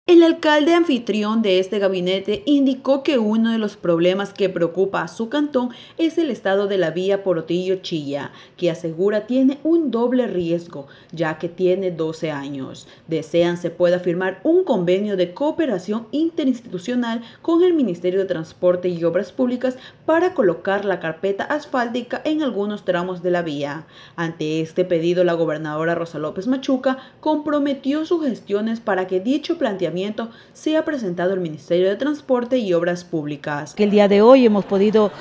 El alcalde anfitrión de este gabinete indicó que uno de los problemas que preocupa a su cantón es el estado de la vía Porotillo-Chilla, que asegura tiene un doble riesgo, ya que tiene 12 años. Desean se pueda firmar un convenio de cooperación interinstitucional con el Ministerio de Transporte y Obras Públicas para colocar la carpeta asfáltica en algunos tramos de la vía. Ante este pedido, la gobernadora Rosa López Machuca comprometió sus gestiones para que dicho planteamiento sea presentado al Ministerio de Transporte y Obras Públicas. El día de hoy hemos podido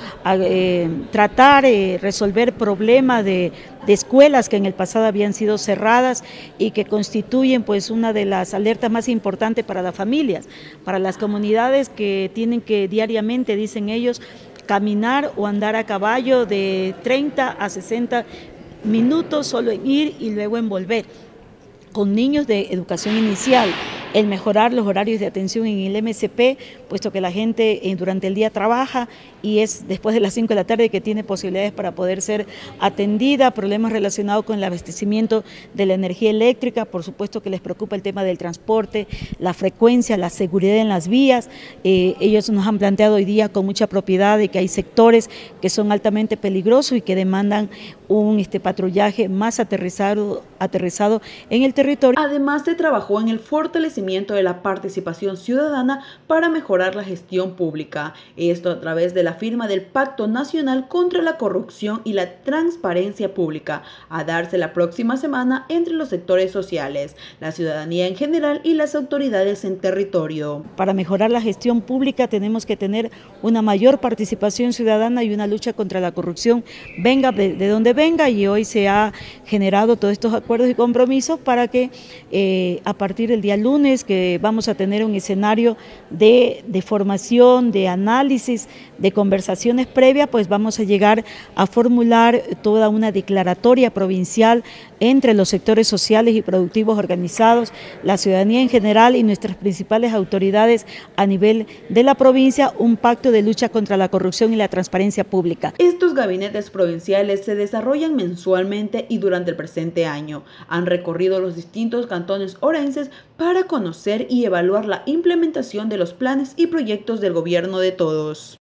tratar resolver problemas de escuelas que en el pasado habían sido cerradas y que constituyen pues una de las alertas más importantes para las familias, para las comunidades que tienen que diariamente, dicen ellos, caminar o andar a caballo de 30 a 60 minutos solo en ir y luego en volver, con niños de educación inicial. El mejorar los horarios de atención en el MSP, puesto que la gente durante el día trabaja y es después de las 5 de la tarde que tiene posibilidades para poder ser atendida, problemas relacionados con el abastecimiento de la energía eléctrica, por supuesto que les preocupa el tema del transporte, la frecuencia, la seguridad en las vías. Ellos nos han planteado hoy día con mucha propiedad de que hay sectores que son altamente peligrosos y que demandan un patrullaje más aterrizado en el territorio. Además, se trabajó en el fortalecimiento de la participación ciudadana para mejorar la gestión pública. Esto a través de la firma del Pacto Nacional contra la Corrupción y la Transparencia Pública, a darse la próxima semana entre los sectores sociales, la ciudadanía en general y las autoridades en territorio. Para mejorar la gestión pública tenemos que tener una mayor participación ciudadana y una lucha contra la corrupción, venga de donde venga, y hoy se ha generado todos estos acuerdos y compromisos para que a partir del día lunes que vamos a tener un escenario de formación, de análisis, de conversaciones previas, pues vamos a llegar a formular toda una declaratoria provincial entre los sectores sociales y productivos organizados, la ciudadanía en general y nuestras principales autoridades a nivel de la provincia, un pacto de lucha contra la corrupción y la transparencia pública. Estos gabinetes provinciales se desarrollan mensualmente y durante el presente año han recorrido los distintos cantones orenses para conocer y evaluar la implementación de los planes y proyectos del gobierno de todos.